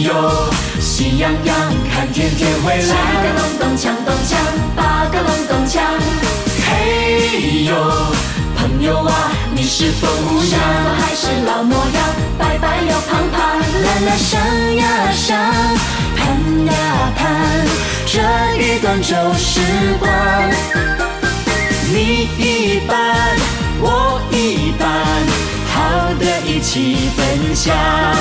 呦，喜洋洋，看天天回来。7个隆咚锵咚锵，8个隆咚锵。嘿呦，朋友啊，你是否无恙？还是老模样，白白又胖胖。啦啦上呀上，盼呀盼，这一段旧时光。你一半，我一半，好的一起分享。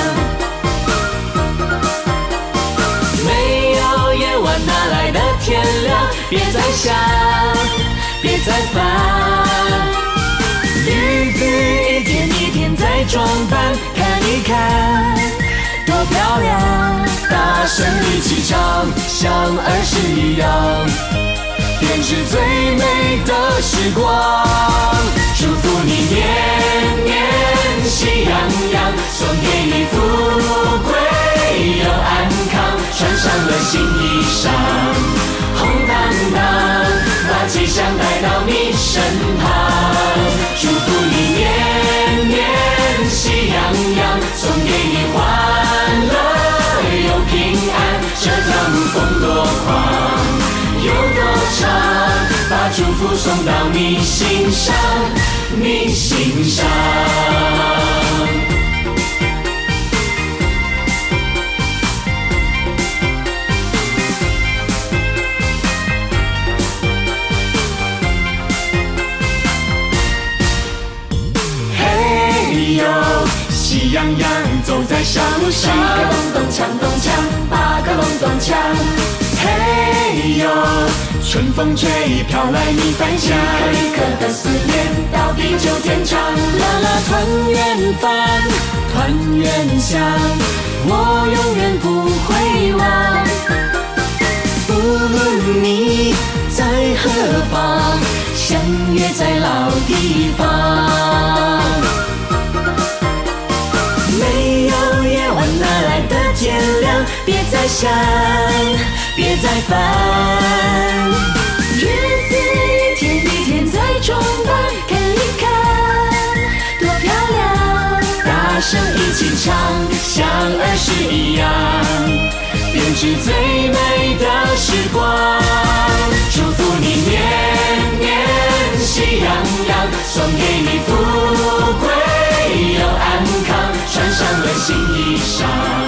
没有夜晚哪来的天亮？别再想，别再烦，日子一天一天在装扮，看一看多漂亮。大声一起唱，像儿时一样，编织最美的时光。祝福你年年喜洋洋，送给你富贵又安康。穿上了新衣裳，红当当，把吉祥带到你身旁。祝福你年年喜洋洋，送给你欢乐又平安。这条路风多宽有多长，把祝福送到你心上，你心上。嘿呦，喜洋洋，走在小路上。7个隆咚锵咚锵，8个隆咚锵。嘿呦，春风吹，飘来你芳香。一颗一颗的思念，到地久天长。啦啦团圆饭，团圆香，我永远不会忘。无论你在何方，相约在老地方。没有夜晚哪来的天亮？别再想，别再烦，日子一天一天在装扮，看一看多漂亮。大声一起唱，像儿时一样，编织最美的时光。祝福你年年喜洋洋，送给你富贵又安康。穿上了新衣裳，